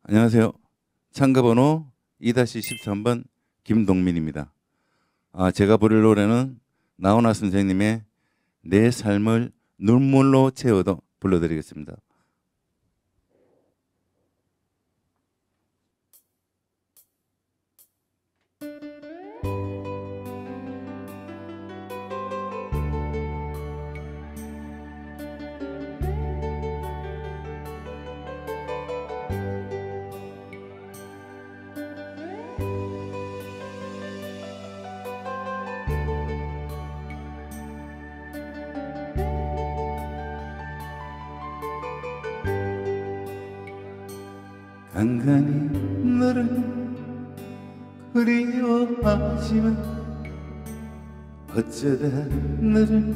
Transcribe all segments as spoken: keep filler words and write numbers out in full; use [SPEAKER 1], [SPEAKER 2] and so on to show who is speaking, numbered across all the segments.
[SPEAKER 1] 안녕하세요. 참가번호 이 십삼 번 김동민입니다. 아, 제가 부를 노래는 나훈아 선생님의 내 삶을 눈물로 채워도 불러드리겠습니다. 간간히 너를 그리워하지만 어쩌다 너를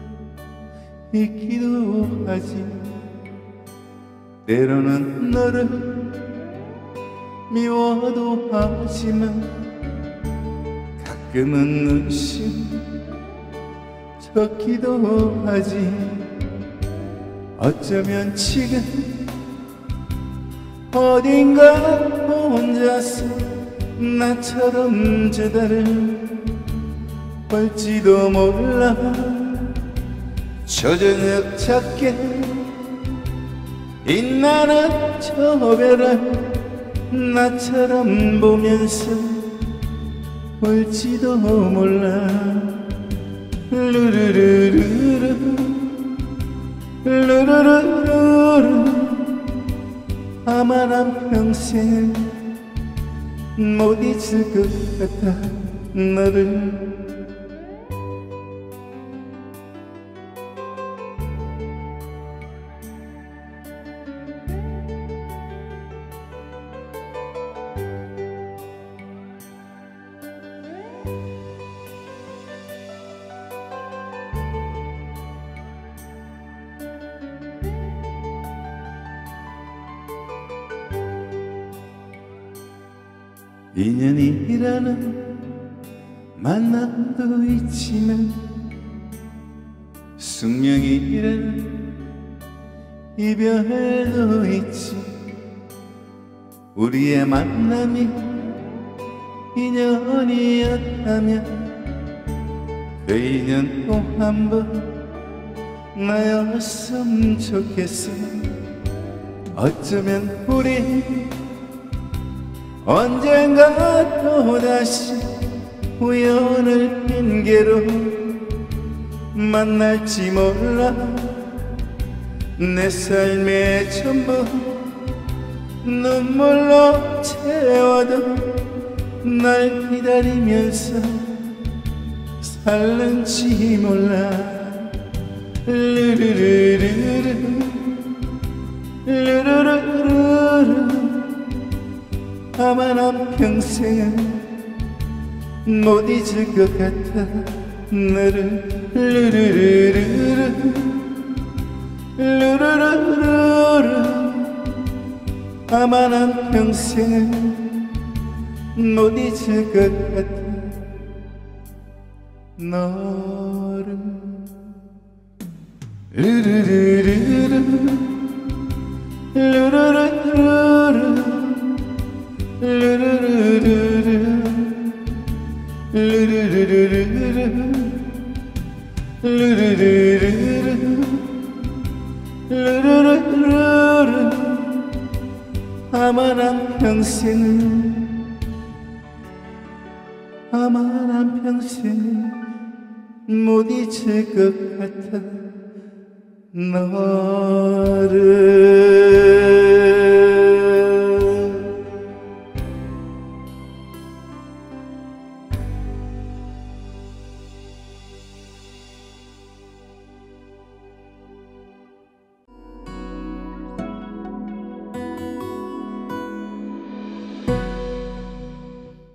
[SPEAKER 1] 잊기도 하지. 때로는 너를 미워도 하지만 가끔은 눈심 쳤기도 하지. 어쩌면 지금 어딘가 혼자서 나처럼 저다를 볼지도 몰라. 저 저녁 작게 빛나는 저 별을 나처럼 보면서 볼지도 몰라. 루루루루루 루루루루루 아마 난 평생 못 잊을 것 같아 너를. 인연이라는 만남도 있지만 숙명이라는 이별도 있지. 우리의 만남이 인연이었다면 그 인연 또 한 번 나였으면 좋겠어. 어쩌면 우리 언젠가 또다시 우연을 핑계로 만날지 몰라. 내 삶의 전부 눈물로 채워도 날 기다리면서 살는지 몰라. 루루루루루 루루루루루 아마 난 평생은 못 잊을 것 같아 너를. 루루루루루 루루루루루 아마 난 평생은 못 잊을 것 같아 너를. 루루루루루 루루루루루 루루루루루 루루루루루 루루루루루 루루루루루 아마 난 평생은 아마 난 평생은 못 잊을 것 같아 너를.